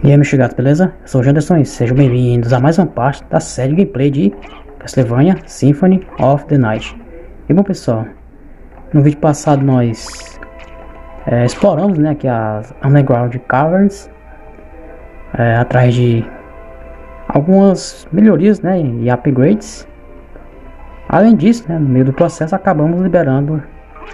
E aí, meus chegados, beleza? Eu sou o Janderson e sejam bem-vindos a mais uma parte da série de gameplay de Castlevania Symphony of the Night. E bom, pessoal, no vídeo passado nós exploramos, né, aqui as Underground Caverns atrás de algumas melhorias, né, e upgrades. Além disso, né, no meio do processo acabamos liberando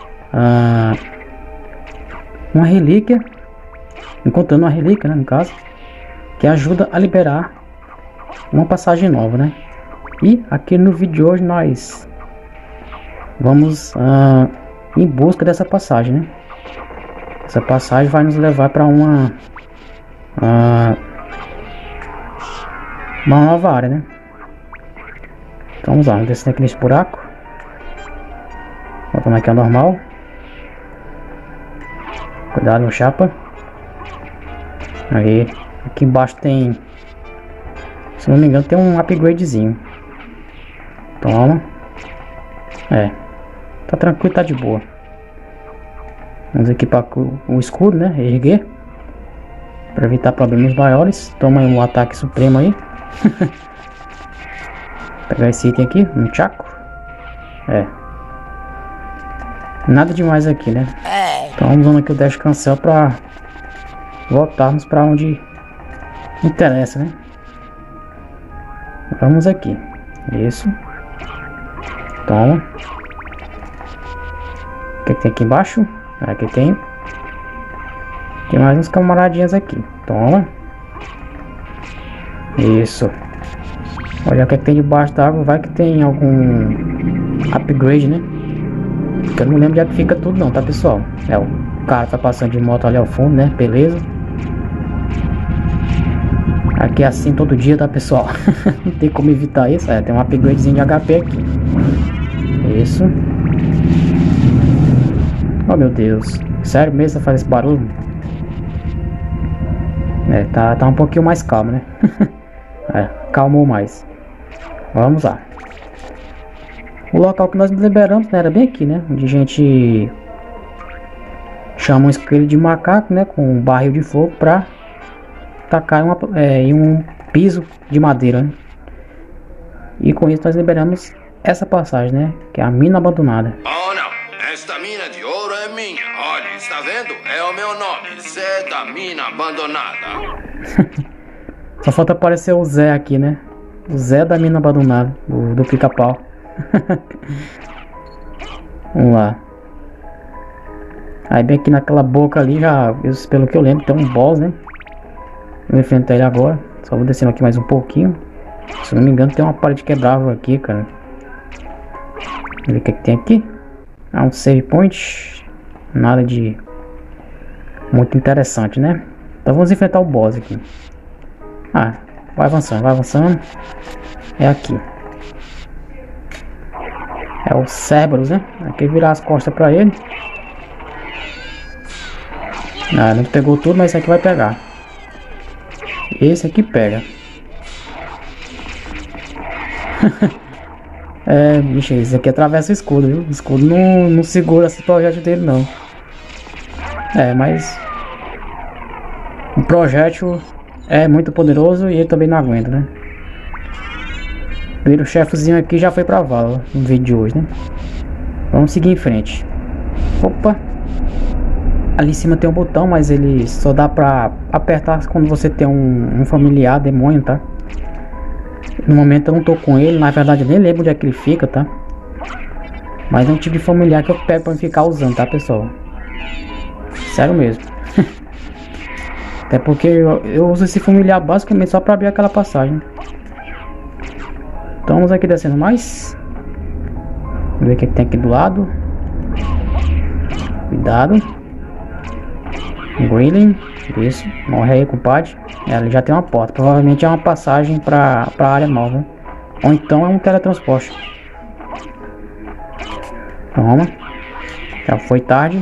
uma relíquia, encontrando uma relíquia, né, no caso, que ajuda a liberar uma passagem nova, né? E aqui no vídeo de hoje nós vamos em busca dessa passagem, né? Essa passagem vai nos levar para uma nova área, né? Então vamos lá, vamos descer aqui nesse buraco. Voltando aqui ao normal. Cuidado no chapa. Aí, aqui embaixo tem, se não me engano, tem um upgradezinho. Toma. Tá tranquilo, tá de boa. Vamos equipar o escudo, né? Erguer, para evitar problemas maiores. Toma aí um ataque supremo aí. Pegar esse item aqui, um chaco. Nada demais aqui, né? Então vamos usando aqui o dash cancel para voltarmos para onde interessa, né? Vamos aqui. Isso. Toma. O que tem aqui embaixo? Aqui tem mais uns camaradinhas aqui. Toma. Isso. Olha o que tem debaixo da água. Vai que tem algum upgrade, né? Porque eu não lembro de onde fica tudo não, tá, pessoal? O cara tá passando de moto ali ao fundo, né? Beleza. Aqui é assim todo dia, tá, pessoal? Não tem como evitar isso. Tem um upgradezinho de HP aqui. Isso. Oh, meu Deus. Sério mesmo fazer esse barulho? Tá um pouquinho mais calmo, né? Calmou mais. Vamos lá. O local que nós liberamos, né, era bem aqui, né? Onde a gente chama um esqueleto de macaco, né? Com um barril de fogo pra tacar em um piso de madeira, né? E com isso nós liberamos essa passagem, né? Que é a mina abandonada. Oh não, esta mina de ouro é minha. Olha, está vendo? É o meu nome, Zé da Mina Abandonada. Só falta aparecer o Zé aqui, né? O Zé da Mina Abandonada, do pica-pau. Vamos lá. Aí bem aqui naquela boca ali, já, pelo que eu lembro, tem um boss, né? Vou enfrentar ele agora. Só vou descendo aqui mais um pouquinho. Se não me engano tem uma parede quebrável aqui, cara. Vamos ver o que tem aqui. Um save point. Nada de muito interessante, né? Então vamos enfrentar o boss aqui. Vai avançando, vai avançando. É aqui. É o Cerberus, né? Aqui virar as costas pra ele. Não pegou tudo, mas esse aqui vai pegar. Esse aqui pega. Bicho, esse aqui atravessa o escudo, viu? O escudo não segura esse projétil dele, não. Mas o projétil é muito poderoso e ele também não aguenta, né? O chefezinho aqui já foi pra vala no vídeo de hoje, né? Vamos seguir em frente. Opa! Ali em cima tem um botão, mas ele só dá pra apertar quando você tem um familiar demônio, tá? No momento eu não tô com ele, na verdade eu nem lembro onde é que ele fica, tá? Mas é um tipo de familiar que eu pego pra ficar usando, tá, pessoal? Sério mesmo. Até porque eu uso esse familiar basicamente só pra abrir aquela passagem. Então vamos aqui descendo mais. Vamos ver o que tem aqui do lado. Cuidado. Grilling. Isso. Morre aí, compadre. Ali já tem uma porta. Provavelmente é uma passagem pra área nova. Ou então é um teletransporte. Toma. Já foi tarde.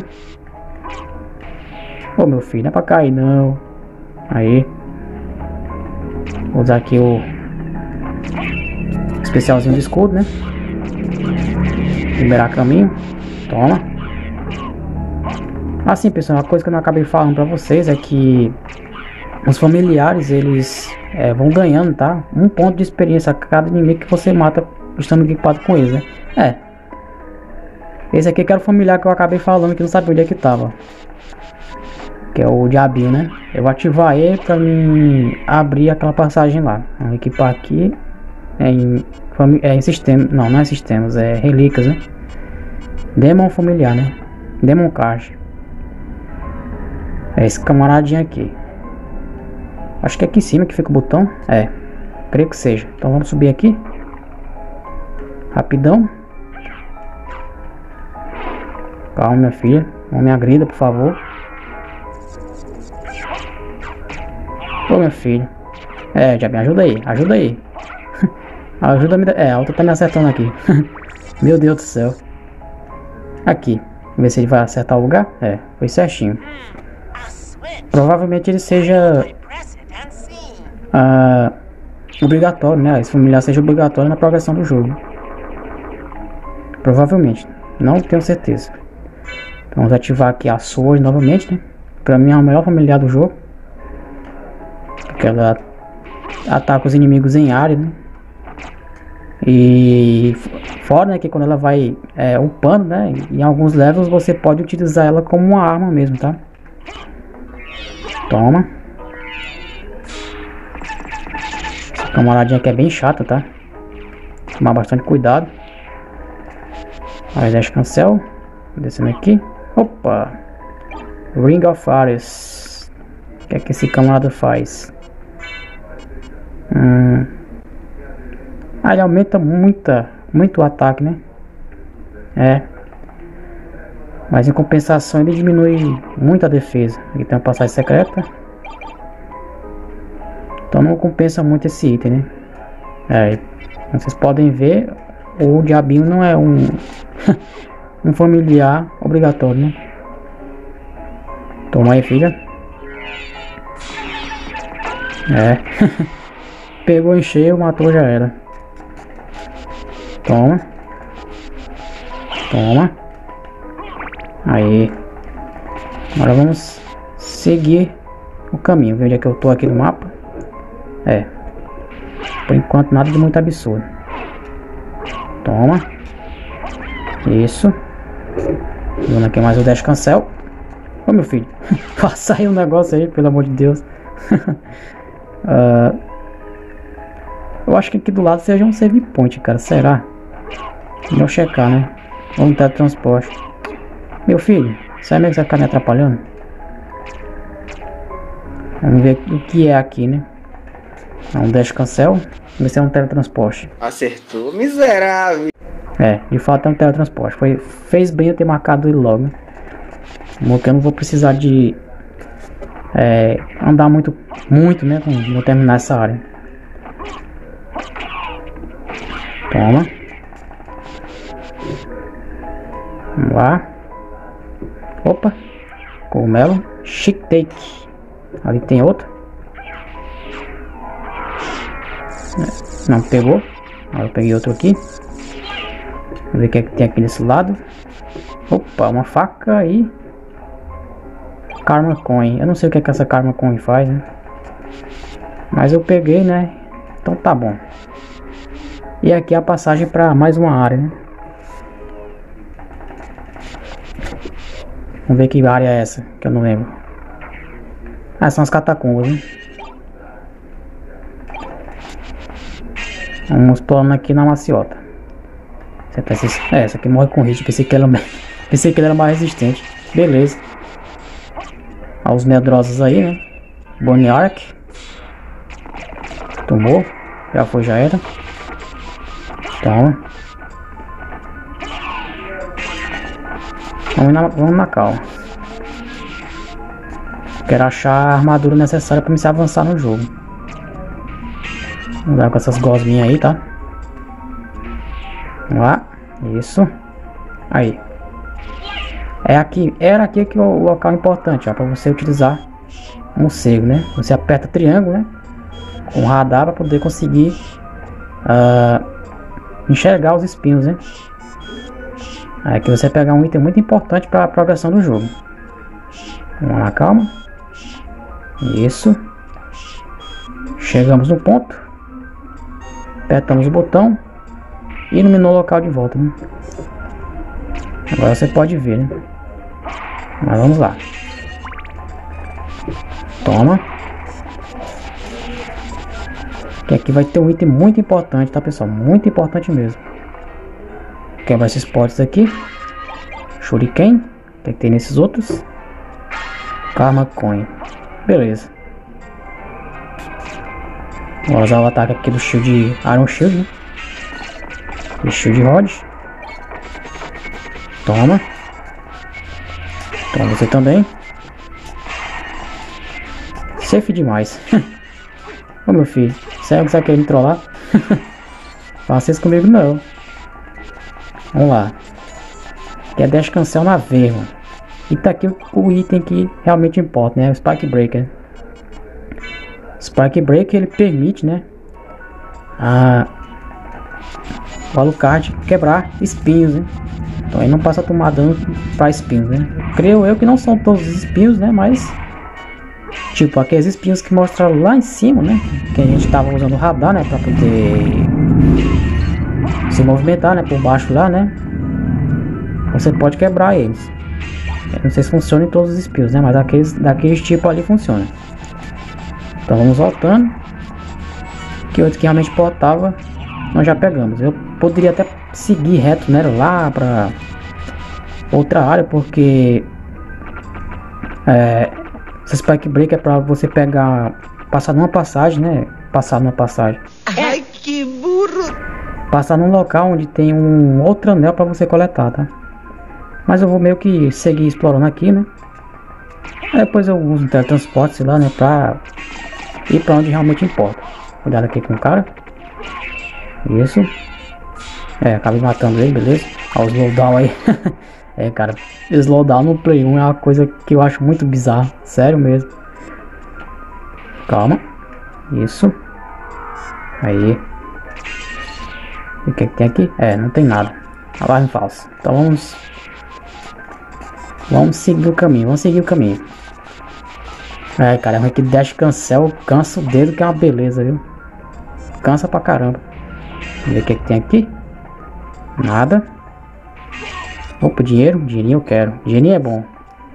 Ô, meu filho, não é pra cair não. Aí. Vou usar aqui o especialzinho de escudo, né? Liberar caminho. Toma. Assim, pessoal, uma coisa que eu não acabei falando pra vocês é que os familiares, eles vão ganhando, tá? 1 ponto de experiência a cada inimigo que você mata estando equipado com eles, né? Esse aqui que era o familiar que eu acabei falando que não sabia onde é que tava. Que é o diabinho, né? Eu vou ativar ele pra mim abrir aquela passagem lá. Vamos equipar aqui. Em sistema. Não é sistemas, é relíquias, né? Demon familiar, né? Demon card. É esse camaradinho aqui. Acho que é aqui em cima que fica o botão. Creio que seja. Então vamos subir aqui. Rapidão. Calma, minha filha. Não me agrida, por favor. Ô, minha filha. Já me ajuda aí. Ajuda aí. Ajuda-me. A outra tá me acertando aqui. Meu Deus do céu. Aqui. Vamos ver se ele vai acertar o lugar. Foi certinho. Provavelmente ele seja obrigatório, né? Esse familiar seja obrigatório na progressão do jogo. Provavelmente. Não tenho certeza. Então, vamos ativar aqui a Sword novamente, né? Pra mim é o melhor familiar do jogo. Porque ela ataca os inimigos em área, né? E fora, né, que quando ela vai upando, né? Em alguns levels você pode utilizar ela como uma arma mesmo, tá? Toma. Essa camaradinha aqui é bem chata, tá? Tomar bastante cuidado. Aí deixa cancel. Descendo aqui. Opa! Ring of Ares. O que é que esse camarada faz? Ele aumenta muito o ataque, né? Mas em compensação ele diminui muito a defesa. Aqui tem uma passagem secreta. Então não compensa muito esse item, né? Vocês podem ver, o diabinho não é um um familiar obrigatório, né? Toma aí, filha. Pegou em cheio, matou, já era. Toma. Toma. Aí. Agora vamos seguir o caminho. Ver onde é que eu tô aqui no mapa. Por enquanto nada de muito absurdo. Toma. Isso. Dando aqui mais o dash cancel. Ô, meu filho. Passa aí um negócio aí, pelo amor de Deus. Eu acho que aqui do lado seja um save point, cara. Será? Vou checar, né? Vamos ter transporte. Meu filho, sai mesmo que você vai ficar me atrapalhando? Vamos ver o que é aqui, né? É um dash cancel. Vamos ver se é um teletransporte. Acertou, miserável. De fato é um teletransporte. Fez bem eu ter marcado ele logo, né? Porque eu não vou precisar de andar muito, né? Quando terminar essa área. Toma. Vamos lá. Opa. Cogumelo. Chic take. Ali tem outro. Não pegou. Agora eu peguei outro aqui. Vamos ver o que é que tem aqui desse lado. Opa, uma faca e Karma Coin. Eu não sei o que é que essa Karma Coin faz, né? Mas eu peguei, né? Então tá bom. E aqui a passagem para mais uma área, né? Vamos ver que área é essa, que eu não lembro. São as catacumbas, né? Vamos pulando aqui na maciota. Essa aqui morre com hit. Pensei que ele era mais resistente. Beleza. Olha os medrosos aí, né? Bonnie Ark. Tomou. Já foi, já era. Toma. Vamos na calma. Quero achar a armadura necessária para me se avançar no jogo. Vamos lá com essas gosminhas aí, tá? Vamos lá. Isso. Aí. Era aqui que o local importante, ó, para você utilizar um morcego, né? Você aperta triângulo, né? Com o radar para poder conseguir enxergar os espinhos, né? Aqui você pegar um item muito importante para a progressão do jogo. Vamos lá, calma. Isso. Chegamos no ponto. Apertamos o botão. E iluminou o local de volta, né? Agora você pode ver, né? Mas vamos lá. Toma. Que aqui vai ter um item muito importante, tá, pessoal? Muito importante mesmo. Quebra esses potes aqui. Shuriken. O que tem nesses outros? Karma Coin. Beleza. Vou usar o ataque aqui do Shield, Iron Shield, né? E Shield Rod. Toma. Toma você também. Safe demais. Ô meu filho, sério que você quer me trollar? Faça isso comigo não. Vamos lá. Que é Dash Cancel na veia, mano. E tá aqui o item que realmente importa, né? O Spike Breaker. Spike Breaker, ele permite, né? O Alucard quebrar espinhos, né? Então ele não passa a tomar dano para espinhos, né? Creio eu que não são todos os espinhos, né? Mas tipo aqueles espinhos que mostraram lá em cima, né? Que a gente tava usando o radar, né? Para poder se movimentar, né? Por baixo lá, né? Você pode quebrar eles. Eu não sei se funciona em todos os espinhos, né? Mas daqueles tipo ali funciona. Então vamos voltando. Que outro que realmente importava nós já pegamos. Eu poderia até seguir reto, né? Lá pra outra área, porque esse Spike Break é pra você pegar, passar numa passagem, né? Passar numa passagem. Ai, que burro! Passar num local onde tem um outro anel pra você coletar, tá? Mas eu vou meio que seguir explorando aqui, né? Aí depois eu uso um teletransporte, sei lá, né? Pra ir pra onde realmente importa. Cuidado aqui com o cara. Isso. Acabei matando ele, beleza? Olha o slowdown aí. Cara, slowdown no Play 1 é uma coisa que eu acho muito bizarra. Sério mesmo. Calma. Isso. Aí. E o que tem aqui? Não tem nada. Alarme falso. Então vamos seguir o caminho. Cara, aqui Dash Cancel cansa o dedo, que é uma beleza, viu? Cansa pra caramba. Vamos ver o que tem aqui. Nada. Opa, dinheiro. Dinheirinho eu quero. Dinheirinho é bom.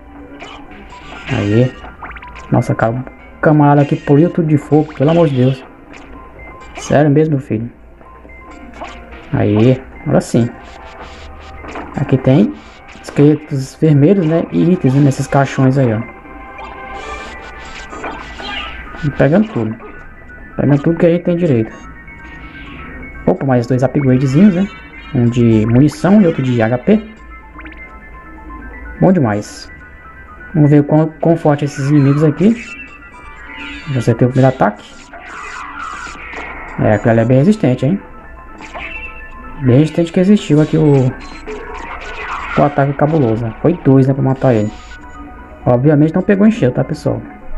Aí. Nossa, cara. O camarada aqui poliu tudo de fogo. Pelo amor de Deus. Sério mesmo, meu filho. Aí. Agora sim. Aqui tem esqueletos vermelhos, né? E itens, né? Nesses caixões aí, ó. Pegando tudo. Pegando tudo que a gente tem direito. Opa, mais dois upgradezinhos, né? Um de munição e outro de HP. Bom demais. Vamos ver quão forte esses inimigos aqui. Você tem o primeiro ataque. Aquele é bem resistente, hein? Bem resistente que existiu aqui o ataque cabuloso, né? Foi 2, né? Pra matar ele. Obviamente não pegou em cheio, tá, pessoal?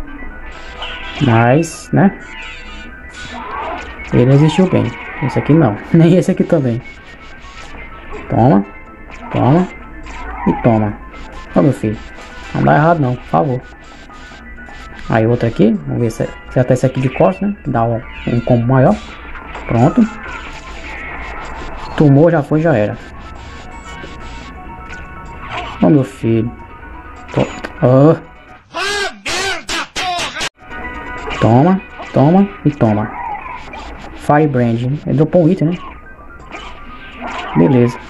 Mas, né? Ele resistiu bem. Esse aqui não. Nem esse aqui também. Toma. Toma. E toma. Ô, meu filho. Não dá errado não, por favor. Aí outro aqui. Vamos ver se até esse aqui de costas, né? Que dá um combo maior. Pronto. Tomou, já foi, já era. Ô, meu filho. Toma, toma e toma. Firebrand. Ele dropou um item, né? Beleza.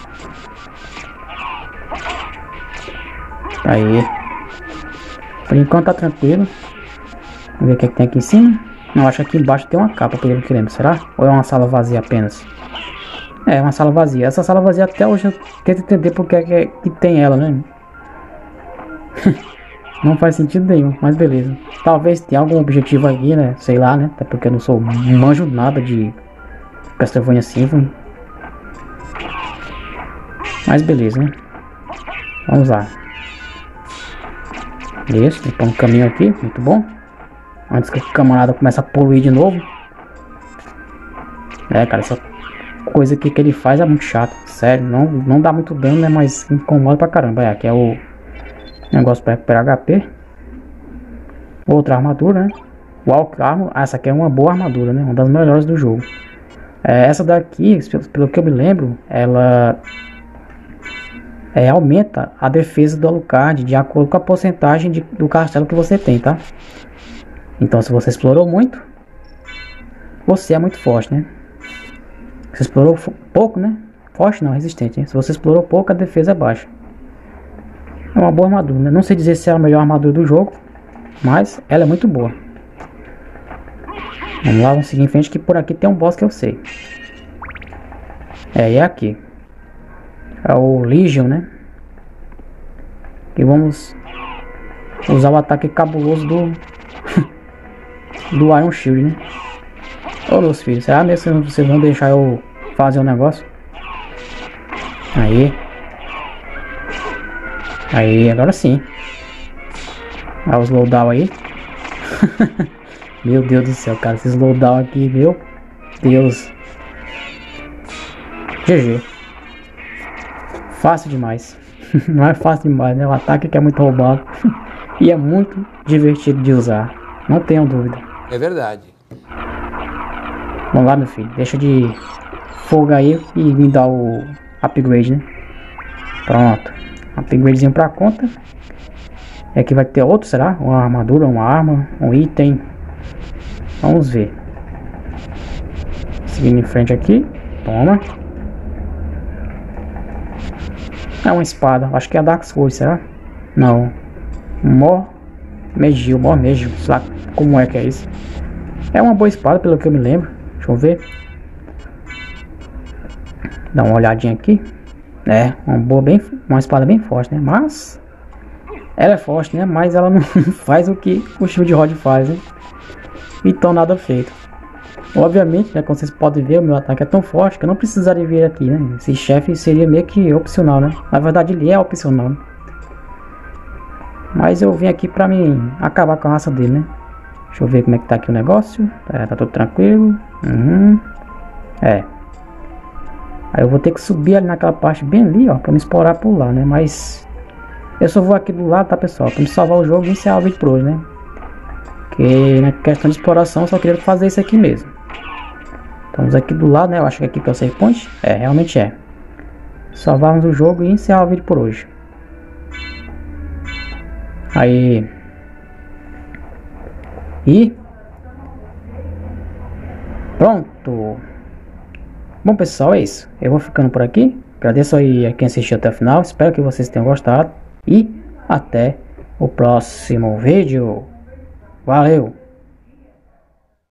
Aí. Por enquanto tá tranquilo. Vamos ver o que tem aqui em cima. Não, acho que aqui embaixo tem uma capa, pelo que lembro. Será? Ou é uma sala vazia apenas? É uma sala vazia. Essa sala vazia até hoje eu tento entender porque é que tem ela, né? Não faz sentido nenhum, mas beleza. Talvez tenha algum objetivo aqui, né? Sei lá, né? Até porque eu não manjo nada de Castlevania Symphony. Mas beleza, né? Vamos lá. Isso, tem um caminho aqui, muito bom. Antes que o camarada comece a poluir de novo. Cara, essa coisa aqui que ele faz é muito chato. Sério, não dá muito dano, né? Mas incomoda pra caramba. Aqui é o negócio para recuperar HP. Outra armadura, né? Walk Armor, essa aqui é uma boa armadura, né? Uma das melhores do jogo. Essa daqui, pelo que eu me lembro, ela aumenta a defesa do Alucard de acordo com a porcentagem do castelo que você tem, tá? Então, se você explorou muito, você é muito forte, né? Se explorou pouco, né? Forte não, resistente, né? Se você explorou pouco, a defesa é baixa. É uma boa armadura, né? Não sei dizer se é a melhor armadura do jogo, mas ela é muito boa. Vamos lá, vamos seguir em frente, que por aqui tem um boss que eu sei. E é aqui. É o Legion, né? E vamos usar o ataque cabuloso do do Iron Shield, né? Ô, meus filhos, será mesmo que vocês vão deixar eu fazer um negócio? Aí, agora sim. Olha o slowdown aí. Meu Deus do céu, cara, esse slowdown aqui, meu Deus. GG. Fácil demais. Não é fácil demais, né? O ataque que é muito roubado. E é muito divertido de usar. Não tenham dúvida. É verdade. Vamos lá, meu filho. Deixa de folga aí e me dá o upgrade, né? Pronto. Upgradezinho pra conta. E aqui vai ter outro, será? Uma armadura, uma arma, um item. Vamos ver. Seguindo em frente aqui. Toma. É uma espada. Acho que é a Dark Souls, será? Não. Mormegil, sei lá como é que é isso. É uma boa espada, pelo que eu me lembro. Deixa eu ver. Dá uma olhadinha aqui. Uma espada bem forte, né? Mas ela é forte, né? Mas ela não faz o que o Shield Rod faz, né? Então nada feito. Obviamente, né? Como vocês podem ver, o meu ataque é tão forte que eu não precisaria vir aqui, né? Esse chefe seria meio que opcional, né? Na verdade ele é opcional, né? Mas eu vim aqui pra mim acabar com a raça dele, né? Deixa eu ver como é que tá aqui o negócio. Tá tudo tranquilo. Aí eu vou ter que subir ali naquela parte bem ali, ó, pra me explorar por lá, né? Mas eu só vou aqui do lado, tá, pessoal? Pra me salvar o jogo e encerrar o vídeo por hoje, né? Porque na questão de exploração eu só queria fazer isso aqui mesmo. Estamos aqui do lado, né? Eu acho que aqui que é o save point. Realmente é. Salvarmos o jogo e encerrar o vídeo por hoje. Aí. E pronto. Bom, pessoal, é isso. Eu vou ficando por aqui. Agradeço aí a quem assistiu até o final. Espero que vocês tenham gostado. E até o próximo vídeo. Valeu!